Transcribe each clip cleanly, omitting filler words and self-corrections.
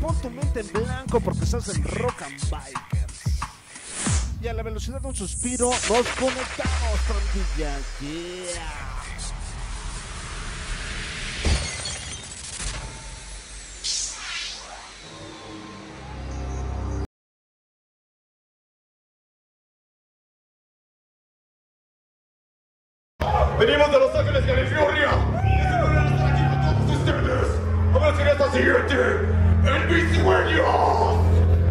pon tu mente en blanco porque estás en Rock and Bikers. Y a la velocidad de un suspiro nos conectamos, pandilla. Yeah. Venimos de Los Ángeles, California. Y es un honor estar aquí con todos ustedes. Ahora sería hasta siguiente. El Beastie Radio.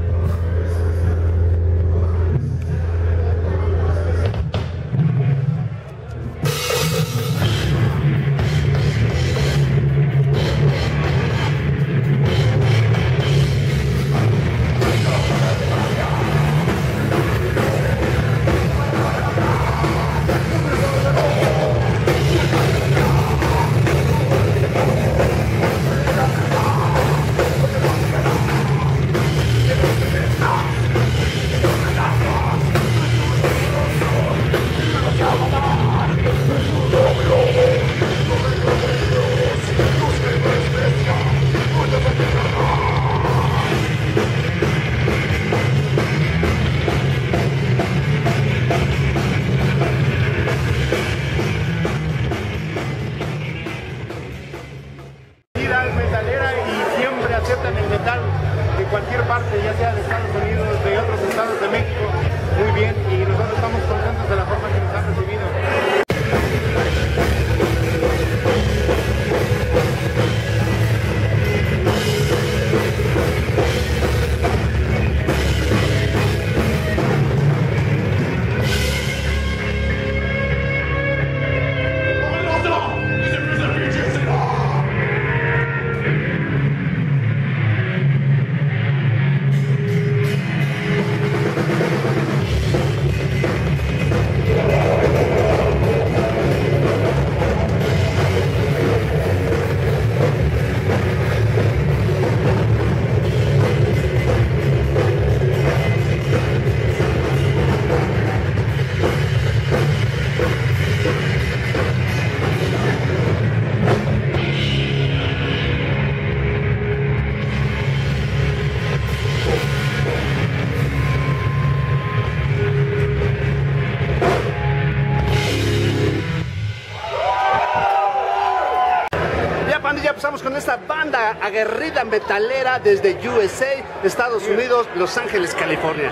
El metal de cualquier parte, ya sea de Estados Unidos, de otros estados de México, muy bien, y nosotros estamos contentos de la forma que nos han recibido. Ya empezamos con esta banda aguerrida metalera desde USA, Estados Unidos, Los Ángeles, California.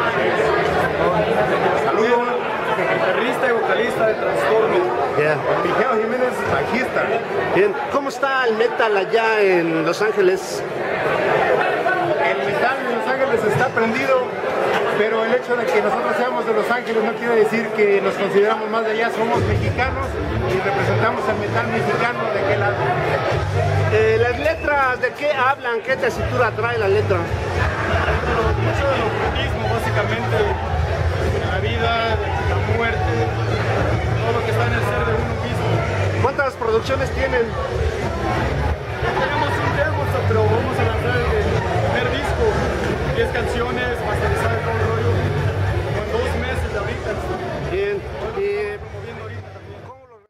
Saludos, guitarrista y vocalista de Trastorno. Yeah. Miguel Jiménez, bajista. Bien, ¿cómo está el metal allá en Los Ángeles? El metal en Los Ángeles está prendido, pero el hecho de que nosotros seamos de Los Ángeles no quiere decir que nos consideramos más de allá. Somos mexicanos y representamos el metal mexicano. ¿De qué lado? Las letras, ¿de qué hablan? ¿Qué tesitura trae la letra? Mucho del ocultismo, básicamente, de la vida, de la muerte, todo lo que está en el ser de uno mismo. ¿Cuántas producciones tienen? Ya tenemos un demo, pero vamos a lanzar el primer disco, 10 canciones, masterizar todo el rollo, con 2 meses de ahorita. Bien. Moviendo ahorita también. ¿Cómo lo...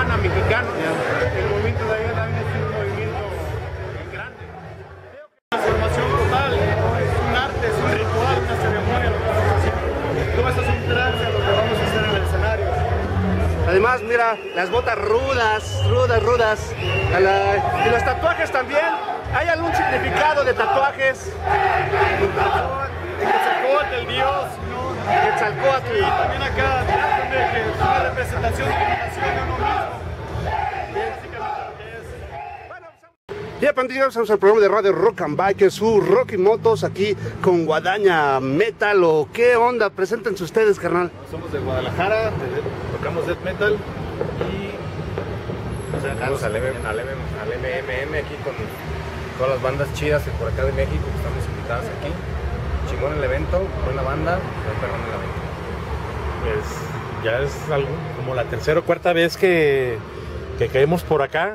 Tijuana, mexicanos. El movimiento de allá también es un movimiento grande. La formación total es un arte, es un ritual, una ceremonia, lo que estamos haciendo. Todo esto es un trance a lo que vamos a hacer en el escenario. Además, mira, las botas rudas. Y los tatuajes también. ¿Hay algún significado de tatuajes? El Quetzalcóatl, el dios, ¿no? Quetzalcóatl. Y también acá, que es una representación de la nación de uno mismo. Básicamente lo que es. Ya, pandilla, estamos al programa de Radio Rock and Bike, su Rocky Motos, aquí con Guadaña Metal. ¿O qué onda? Preséntense ustedes, carnal. Somos de Guadalajara, tocamos death metal y Vamos al MMM aquí con todas las bandas chidas por acá de México, que estamos invitadas aquí. Chingón el evento, buena banda, muy perrón el evento. Pues ya es algo, como la tercera o cuarta vez que caemos por acá.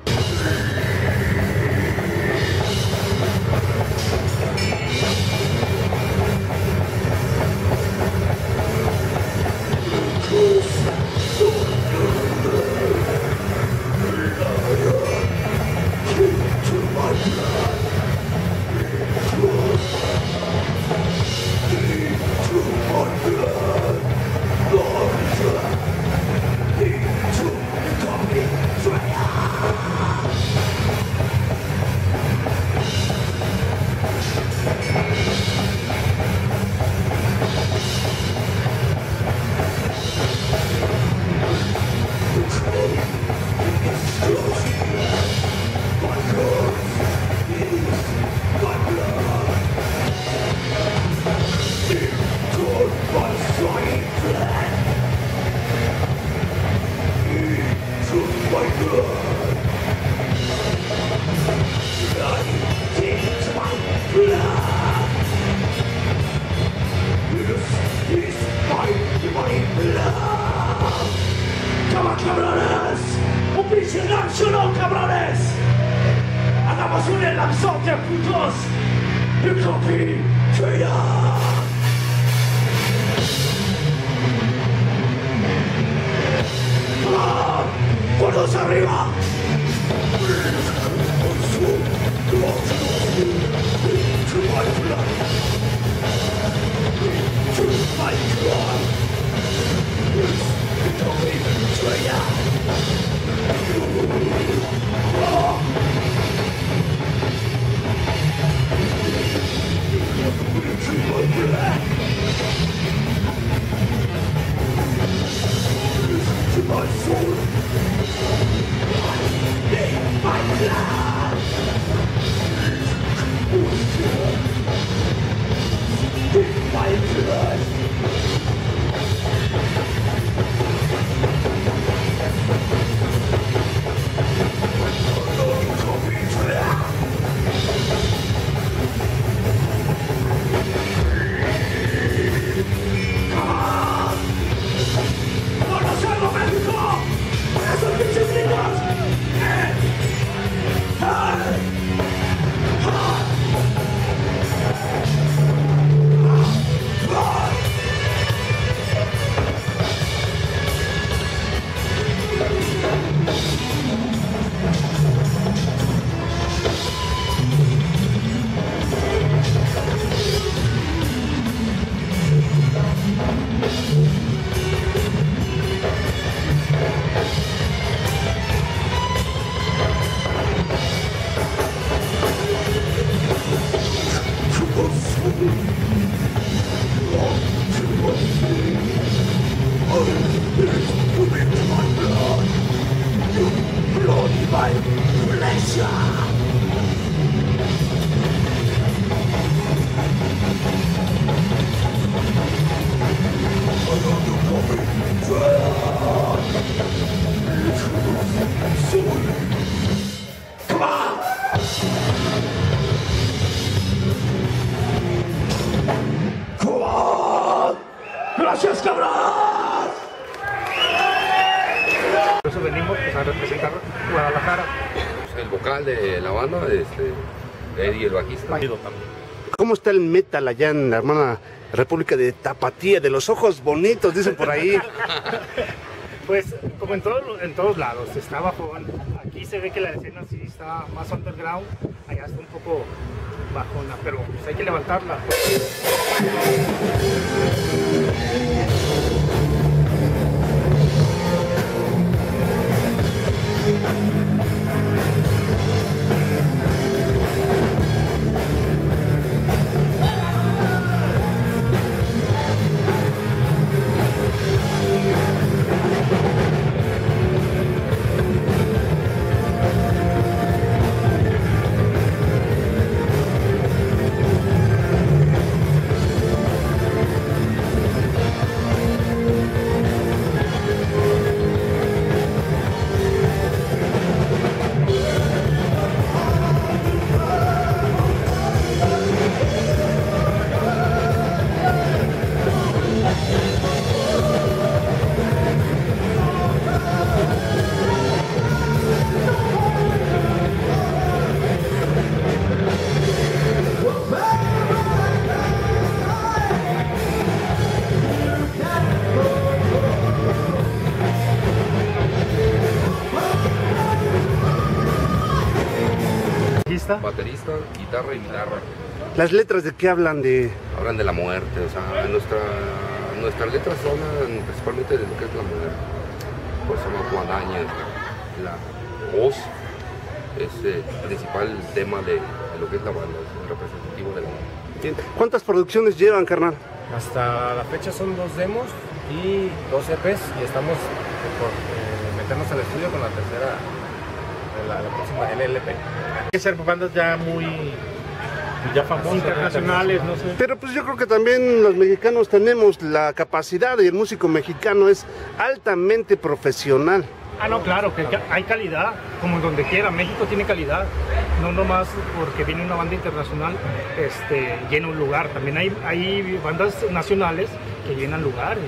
¡Cabrones! ¡Un pinche nacional, cabrones! ¡Hagamos un enlazote, putos! ¡Y copy trader! ¡Puertos arriba! ¡Gracias, cabrón! Por eso venimos pues, a representar Guadalajara. El vocal de la banda, Eddie, el bajista. ¿Cómo está el metal allá en la hermana República de Tapatía? De los ojos bonitos, dicen por ahí. Pues como en todos lados, está bajón. Aquí se ve que la escena sí está más underground, allá está un poco bajona, pero pues hay que levantarla. Baterista, guitarra y guitarra. ¿Las letras de qué hablan? Hablan de la muerte, o sea, nuestras letras hablan principalmente de lo que es la muerte. Por eso llama guadaña, la voz es el principal tema de lo que es la banda, es el representativo de la banda. ¿Cuántas producciones llevan, carnal? Hasta la fecha son 2 demos y 2 EPs y estamos por meternos al estudio con la tercera, la próxima, el LP. Hay que ser bandas ya muy ya famosas, internacionales, no sé. Pero pues yo creo que también los mexicanos tenemos la capacidad y el músico mexicano es altamente profesional. Ah, no, claro, que hay calidad, como donde quiera. México tiene calidad, no nomás porque viene una banda internacional llena un lugar. También hay bandas nacionales que llenan lugares.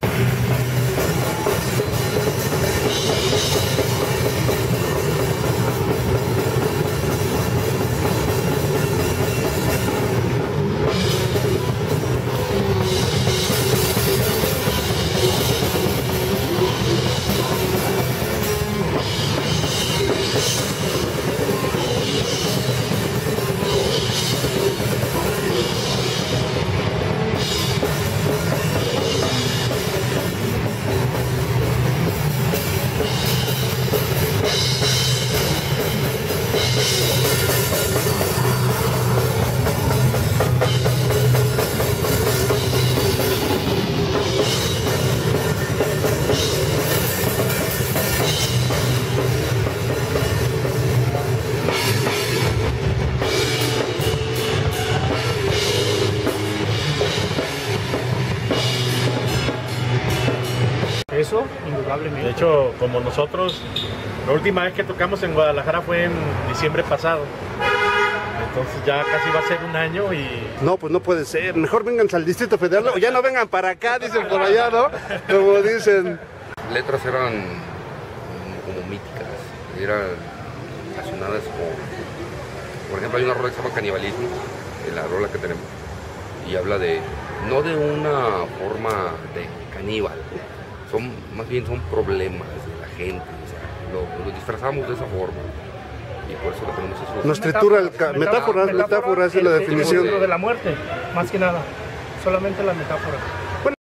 Eso, indudablemente. De hecho, como nosotros, la última vez que tocamos en Guadalajara fue en diciembre pasado. Entonces ya casi va a ser un año y... No, pues no puede ser. Mejor vengan al Distrito Federal o ya no vengan para acá, dicen por allá, ¿no? Como dicen. Letras eran como míticas, eran relacionadas con... Por ejemplo, hay una rola que se llama Canibalismo, la rola que tenemos, y habla de... no de una forma de caníbal, más bien son problemas de la gente, o sea, lo disfrazamos de esa forma y por eso le ponemos eso. Nos tritura metáforas, esa es la definición. De la muerte, más que nada, solamente la metáfora.